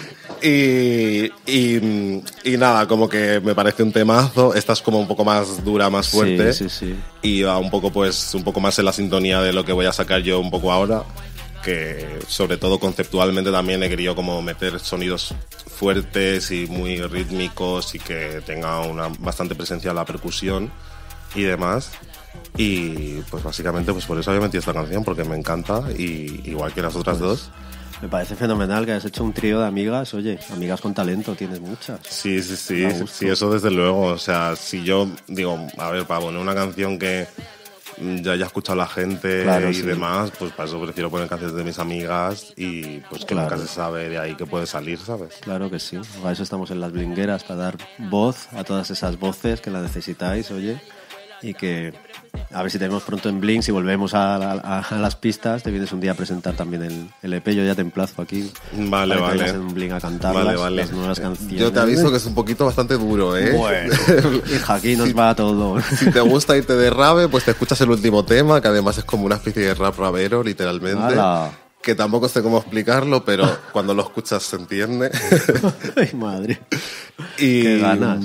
Y, y, y nada, como que me parece un temazo. Esta es como un poco más dura, más fuerte. Sí, sí, sí. Y va un poco, pues, un poco más en la sintonía de lo que voy a sacar yo un poco ahora. Que sobre todo conceptualmente también he querido como meter sonidos fuertes y muy rítmicos y que tenga una bastante presencia la percusión y demás. Y pues básicamente pues por eso había metido esta canción, porque me encanta, y igual que las otras Pues, dos. Me parece fenomenal que hayas hecho un trío de amigas. Oye, amigas con talento, tienes muchas. Sí, sí, sí, Da gusto. sí, eso desde luego. O sea, si yo digo, a ver, para poner una canción que ya haya escuchado la gente Claro, y sí. demás, pues para eso prefiero poner canciones de mis amigas y pues que Claro. nunca se sabe de ahí que puede salir, ¿sabes? Claro que sí. Para eso estamos en las blingueras, para dar voz a todas esas voces que la necesitáis, oye. Y que a ver si tenemos pronto en Blink, si volvemos a, a- a las pistas, te vienes un día a presentar también el, el E P. Yo ya te emplazo aquí. Vale, para que vale. vengas en Blink a cantar Vale, vale. las nuevas canciones. Yo te aviso que es un poquito bastante duro, ¿eh? Bueno, hija, aquí nos va todo. Si te gusta irte de rave, pues te escuchas el último tema, que además es como una especie de rap rabero, literalmente. ¡Hala! Que tampoco sé cómo explicarlo, pero cuando lo escuchas se entiende. Ay, madre. Y, Qué ganas.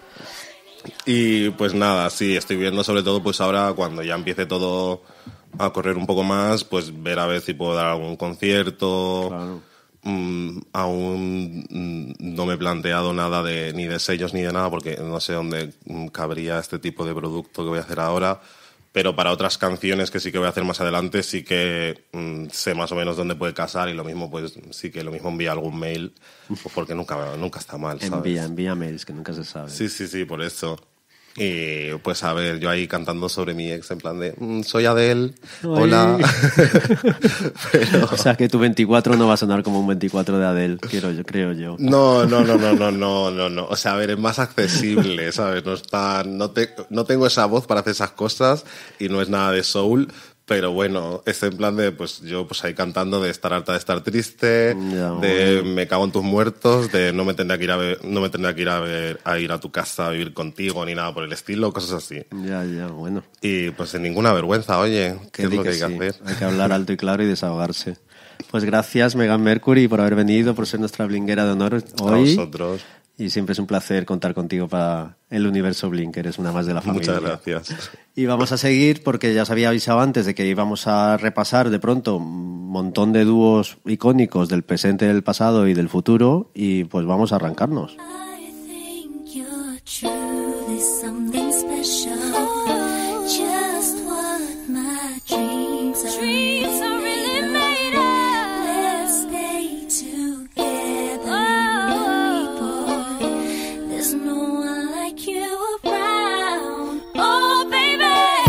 Y pues nada, sí, estoy viendo sobre todo pues ahora cuando ya empiece todo a correr un poco más, pues ver a ver si puedo dar algún concierto. Claro. Mm, aún mm, no me he planteado nada de ni de sellos ni de nada porque no sé dónde mm, cabría este tipo de producto que voy a hacer ahora. Pero para otras canciones que sí que voy a hacer más adelante sí que mm, sé más o menos dónde puede casar, y lo mismo pues sí que lo mismo envía algún mail, pues porque nunca, nunca está mal, ¿sabes? Envía, envía mails, que nunca se sabe. Sí, sí, sí, por eso. Y pues a ver, yo ahí cantando sobre mi ex en plan de mm, soy Adele, hola. Pero... O sea que tu veinticuatro no va a sonar como un veinticuatro de Adele, quiero yo, creo yo. No, no, no, no, no, no, no, no. O sea, a ver, es más accesible, ¿sabes? No está, no te, no tengo esa voz para hacer esas cosas y no es nada de soul. Pero bueno, es en plan de, pues yo pues ahí cantando de estar harta de estar triste, ya, de bueno. me cago en tus muertos, de no me tendría que ir a ver, no me tendría que ir a ver, a ir a tu casa a vivir contigo ni nada por el estilo, cosas así. Ya, ya, bueno. Y pues sin ninguna vergüenza, oye, ¿qué es lo que hay que sí. hacer? Hay que hablar alto y claro y desahogarse. Pues gracias, Meghan Mercury, por haber venido, por ser nuestra blinguera de honor hoy. A vosotros. Y siempre es un placer contar contigo para el universo Blink, eres una más de la familia. Muchas gracias. Y vamos a seguir porque ya os había avisado antes de que íbamos a repasar de pronto un montón de dúos icónicos del presente, del pasado y del futuro y pues vamos a arrancarnos. I think you're truly something special. Just what my dreams are. Dreams are really made of. Let's stay together, you boy. There's no one like you around. Oh, baby.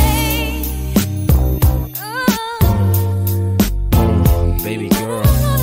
Oh. Baby girl.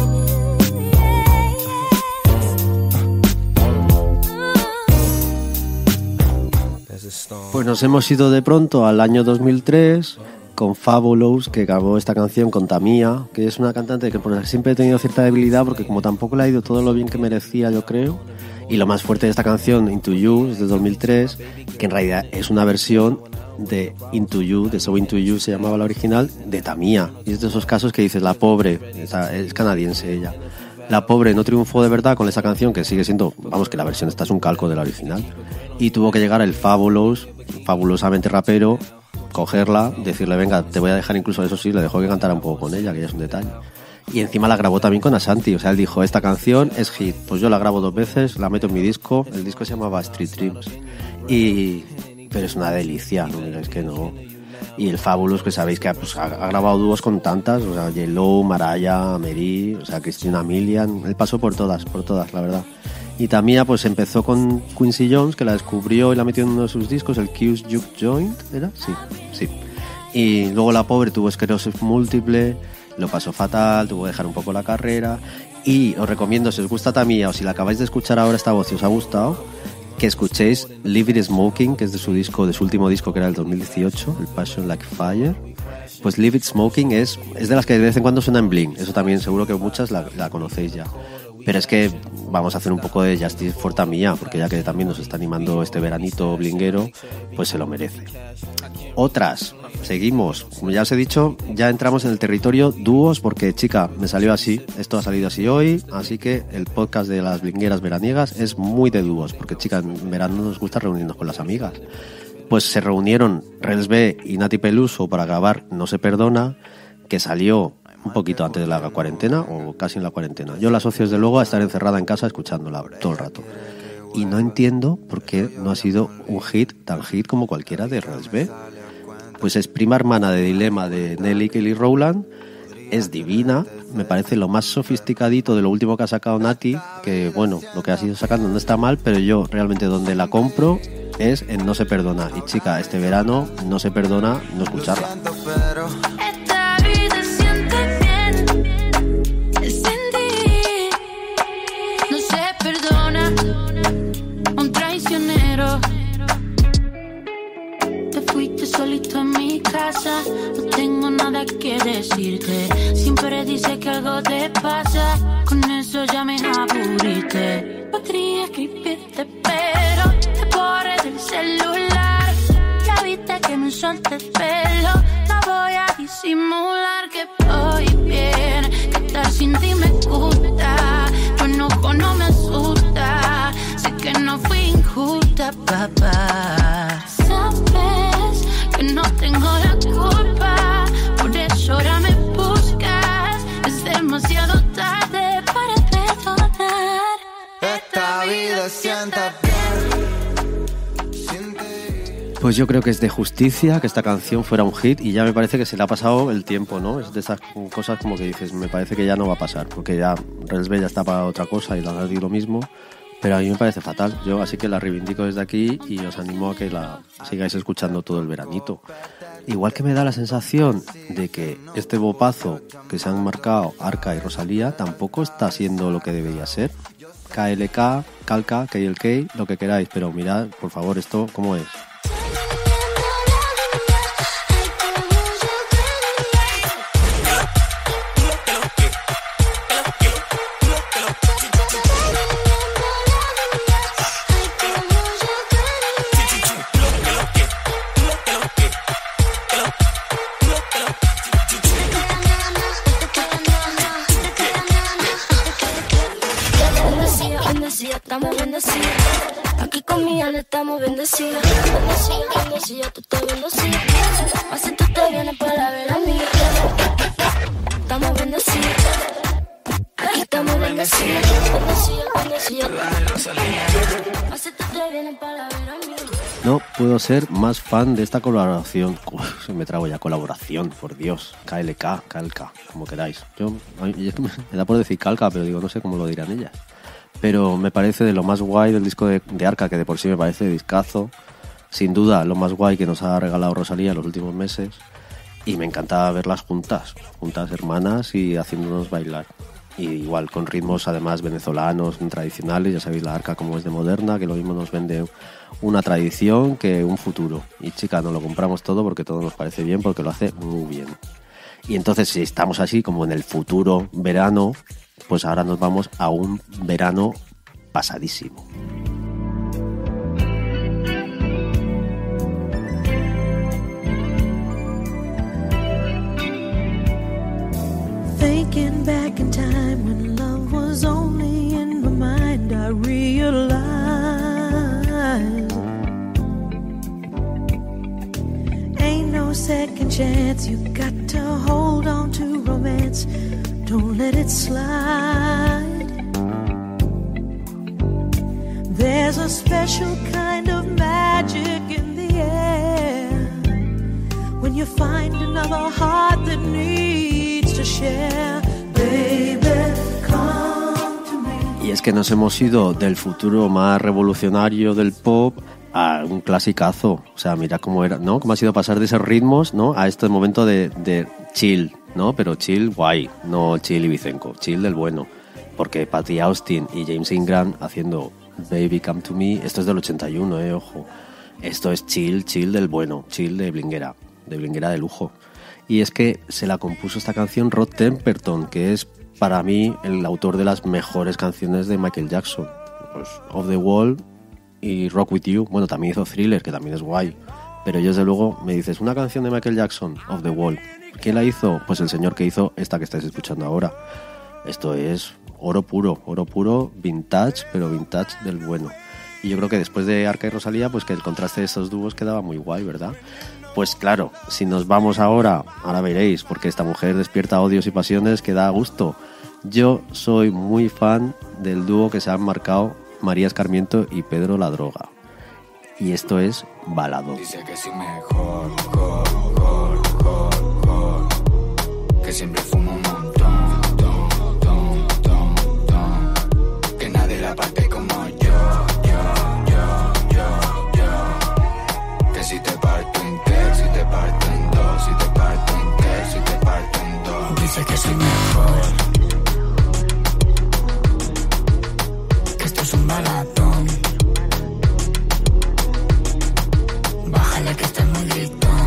Pues nos hemos ido de pronto al año dos mil tres con Fabulous, que grabó esta canción con Tamia, que es una cantante que por siempre he tenido cierta debilidad porque como tampoco le ha ido todo lo bien que merecía, yo creo. Y lo más fuerte de esta canción, Into You, es de dos mil tres, que en realidad es una versión de Into You, de So Into You se llamaba la original, de Tamia. Y es de esos casos que dices, la pobre, es canadiense ella, la pobre no triunfó de verdad con esa canción, que sigue siendo, vamos, que la versión esta es un calco de la original. Y tuvo que llegar el Fabulous, fabulosamente rapero, cogerla, decirle, venga, te voy a dejar, incluso eso sí, le dejó que cantara un poco con ella, que ya es un detalle. Y encima la grabó también con Ashanti, o sea, él dijo, esta canción es hit, pues yo la grabo dos veces, la meto en mi disco, el disco se llamaba Street Dreams, y... pero es una delicia, no digáis que no. Y el Fabulous, que sabéis que pues, ha, ha grabado dúos con tantas, o sea, J-Lo, Mariah, Mary, o sea, Christina Milian, él pasó por todas, por todas, la verdad. Y Tamia pues empezó con Quincy Jones, que la descubrió y la metió en uno de sus discos, el Q's Juke Joint, ¿era? Sí, sí. Y luego la pobre tuvo esclerosis múltiple, lo pasó fatal, tuvo que dejar un poco la carrera. Y os recomiendo, si os gusta Tamia o si la acabáis de escuchar ahora esta voz y os ha gustado, que escuchéis Leave It Smoking, que es de su disco, de su último disco, que era el dos mil dieciocho, el Passion Like Fire. Pues Leave It Smoking es, es de las que de vez en cuando suena en Blink, eso también seguro que muchas la, la conocéis ya. Pero es que vamos a hacer un poco de Justice for Tamia, porque ya que también nos está animando este veranito blinguero, pues se lo merece. Otras, seguimos. Como ya os he dicho, ya entramos en el territorio dúos, porque, chica, me salió así. Esto ha salido así hoy, así que el podcast de las blingueras veraniegas es muy de dúos, porque, chica, en verano nos gusta reunirnos con las amigas. Pues se reunieron Rels B y Nati Peluso para grabar No se perdona, que salió un poquito antes de la cuarentena o casi en la cuarentena. Yo la asocio desde luego a estar encerrada en casa escuchándola todo el rato. Y no entiendo por qué no ha sido un hit tan hit como cualquiera de Rels B. Pues es prima hermana de Dilema de Nelly Kelly Rowland, es divina, me parece lo más sofisticadito de lo último que ha sacado Nati, que bueno, lo que ha sido sacando no está mal, pero yo realmente donde la compro es en No se perdona. Y chica, este verano no se perdona no escucharla. Solito en mi casa, no tengo nada que decirte. Siempre dices que algo te pasa, con eso ya me aburriste. Podría escribirte, pero te borré del celular. Ya viste que me solté el pelo, no voy a disimular que voy bien. Que estar sin ti me gusta, tu enojo no me asusta. Sé que no fui injusta, papá. Sabes que no tengo la culpa, por eso ahora me buscas. Es demasiado tarde para perdonar. Esta vida sienta bien sin ti. Pues yo creo que es de justicia que esta canción fuera un hit y ya me parece que se le ha pasado el tiempo, ¿no? Es de esas cosas como que dices, me parece que ya no va a pasar, porque ya Rels B ya está para otra cosa y la Nati lo mismo. Pero a mí me parece fatal. Yo así que la reivindico desde aquí y os animo a que la sigáis escuchando todo el veranito. Igual que me da la sensación de que este bopazo que se han marcado Arca y Rosalía tampoco está siendo lo que debería ser. K L K, Calca, K L K, lo que queráis, pero mirad, por favor, esto cómo es. Estamos bendecidos, aquí conmigo le estamos bendecidos. Bendecidos, bendecidos, tú estás bendecido. Así tú te vienes para ver a mí. Estamos bendecidos, aquí estamos bendecidos. Bendecidos, bendecidos. Así tú te vienes para ver a mí. No puedo ser más fan de esta colaboración. Uf, me trago ya colaboración, por Dios. K L K, Calca, como queráis. Yo, a mí, me da por decir Calca, pero digo, no sé cómo lo dirán ellas. Pero me parece de lo más guay del disco de, de Arca, que de por sí me parece discazo. Sin duda, lo más guay que nos ha regalado Rosalía en los últimos meses. Y me encanta verlas juntas, juntas hermanas y haciéndonos bailar. Y igual con ritmos además venezolanos, tradicionales. Ya sabéis la Arca como es de moderna, que lo mismo nos vende una tradición que un futuro. Y chica, nos lo compramos todo porque todo nos parece bien, porque lo hace muy bien. Y entonces si estamos así como en el futuro verano, pues ahora nos vamos a un verano pasadísimo. Thinking back in time when love was only in my mind, I realized ain't no second chance. You got to hold on to romance. Don't let it slide. There's a special kind of magic in the air when you find another heart that needs to share. Baby, come to me. Y es que nos hemos ido del futuro más revolucionario del pop a un clasicazo. O sea, mira cómo era, ¿no? Cómo ha sido pasar de esos ritmos, ¿no? A este momento de, de chill, ¿no? Pero chill guay, no chill ibicenco, chill del bueno. Porque Patty Austin y James Ingram haciendo Baby Come to Me, esto es del ochenta y uno, eh, ojo. Esto es chill, chill del bueno, chill de blinguera, de blinguera de lujo. Y es que se la compuso esta canción Rod Temperton, que es para mí el autor de las mejores canciones de Michael Jackson. Pues Off the Wall y Rock With You. Bueno, también hizo Thriller, que también es guay. Pero yo desde luego me dices, una canción de Michael Jackson, Off the Wall. ¿Quién la hizo? Pues el señor que hizo esta que estáis escuchando ahora. Esto es oro puro, oro puro, vintage, pero vintage del bueno. Y yo creo que después de Arca y Rosalía, pues que el contraste de estos dúos quedaba muy guay, ¿verdad? Pues claro, si nos vamos ahora, ahora veréis, porque esta mujer despierta odios y pasiones que da gusto. Yo soy muy fan del dúo que se han marcado María Escarmiento y Pedro La Droga. Y esto es Baladón. Dice que soy mejor, mejor, mejor, mejor, mejor. Que siempre fumo un montón, ton, ton, ton, ton. Que nadie la parte como yo, yo, yo, yo, yo. Que si te parto en qué, si te parto en dos, si te parto en qué, si te parto en dos. Dice que soy mejor. Que esto es un baladón. Bájale que estás muy gritón.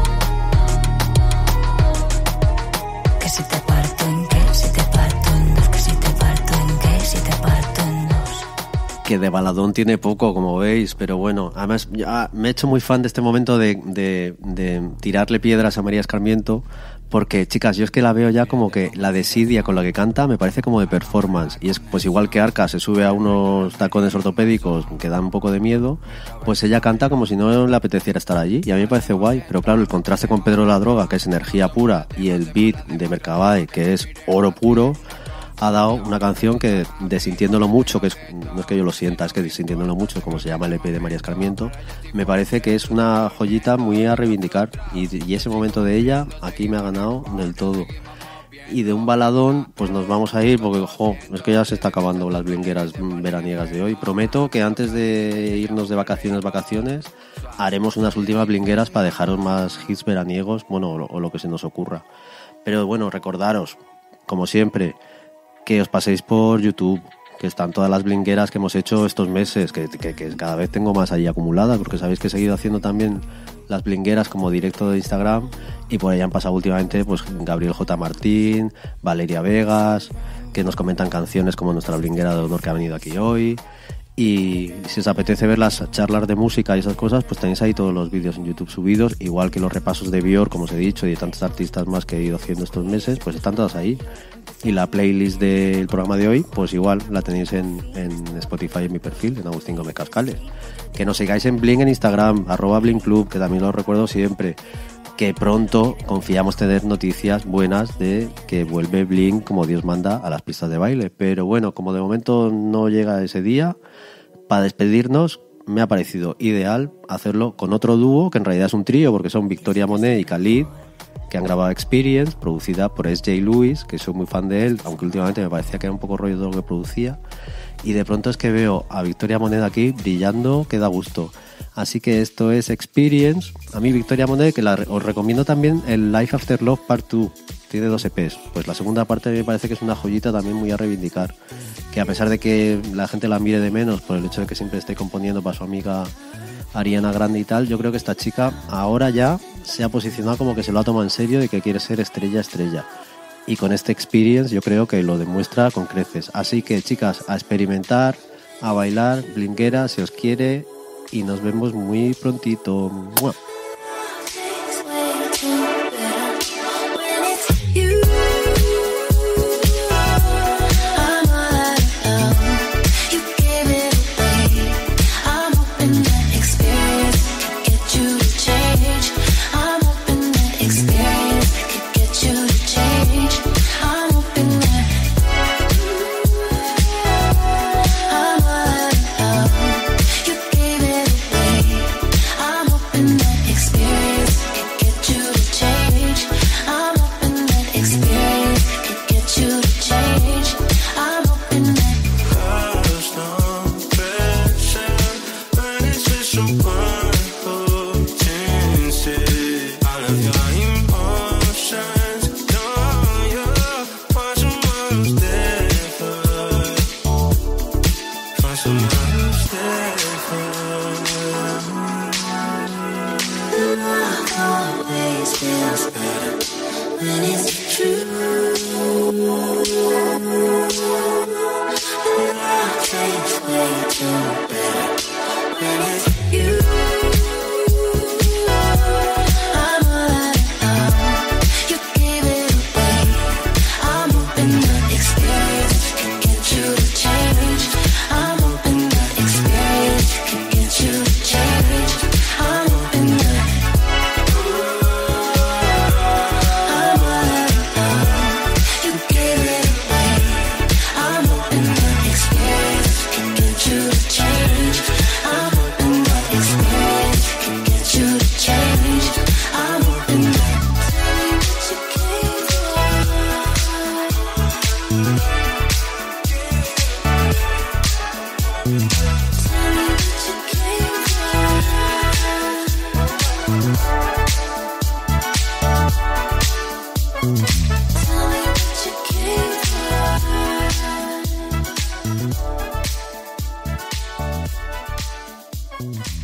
Que si te parto en qué, si te parto en dos. Que si te parto en qué, si te parto en dos. Que de baladón tiene poco, como veis, pero bueno, además ya me he hecho muy fan de este momento de, de, de tirarle piedras a María Escarmiento, porque chicas, yo es que la veo ya como que la desidia con la que canta me parece como de performance, y es pues igual que Arca se sube a unos tacones ortopédicos que dan un poco de miedo, pues ella canta como si no le apeteciera estar allí, y a mí me parece guay, pero claro, el contraste con Pedro La Droga, que es energía pura, y el beat de Mercabae, que es oro puro, ha dado una canción que, de Sintiéndolo Mucho, que es, no es que yo lo sienta, es que de Sintiéndolo Mucho, como se llama el E P de María Escarmiento, me parece que es una joyita muy a reivindicar, y, y ese momento de ella aquí me ha ganado del todo. Y de un baladón, pues nos vamos a ir porque, jo, es que ya se está acabando las blingueras veraniegas de hoy. Prometo que antes de irnos de vacaciones, vacaciones, haremos unas últimas blingueras para dejaros más hits veraniegos, bueno, o lo, o lo que se nos ocurra. Pero bueno, recordaros, como siempre, que os paséis por YouTube, que están todas las blingueras que hemos hecho estos meses, que, que, que cada vez tengo más ahí acumuladas, porque sabéis que he seguido haciendo también las blingueras como directo de Instagram, y por ahí han pasado últimamente pues Gabriel J. Martín, Valeria Vegas, que nos comentan canciones como nuestra blinguera de honor que ha venido aquí hoy. Y si os apetece ver las charlas de música y esas cosas, pues tenéis ahí todos los vídeos en YouTube subidos, igual que los repasos de Bior, como os he dicho, y de tantos artistas más que he ido haciendo estos meses, pues están todas ahí. Y la playlist del programa de hoy, pues igual la tenéis en, en Spotify, en mi perfil, en Agustín Gómez Cascales. Que nos sigáis en Bling en Instagram, arroba Bling Club, que también lo recuerdo siempre. Que pronto confiamos tener noticias buenas de que vuelve Bling como Dios manda a las pistas de baile. Pero bueno, como de momento no llega ese día, para despedirnos me ha parecido ideal hacerlo con otro dúo, que en realidad es un trío, porque son Victoria Monet y Khalid, que han grabado Experience, producida por S J Lewis, que soy muy fan de él, aunque últimamente me parecía que era un poco rollo de lo que producía. Y de pronto es que veo a Victoria Monet aquí brillando, que da gusto. Así que esto es Experience. A mí Victoria Monet, que la, os recomiendo también el Life After Love Part dos. Tiene dos E Pes. Pues la segunda parte me parece que es una joyita también muy a reivindicar. Que a pesar de que la gente la mire de menos por el hecho de que siempre esté componiendo para su amiga Ariana Grande y tal, yo creo que esta chica ahora ya se ha posicionado como que se lo ha tomado en serio y que quiere ser estrella, estrella. Y con este Experience yo creo que lo demuestra con creces. Así que, chicas, a experimentar, a bailar, blinguera, si os quiere, y nos vemos muy prontito. ¡Mua! Thank you.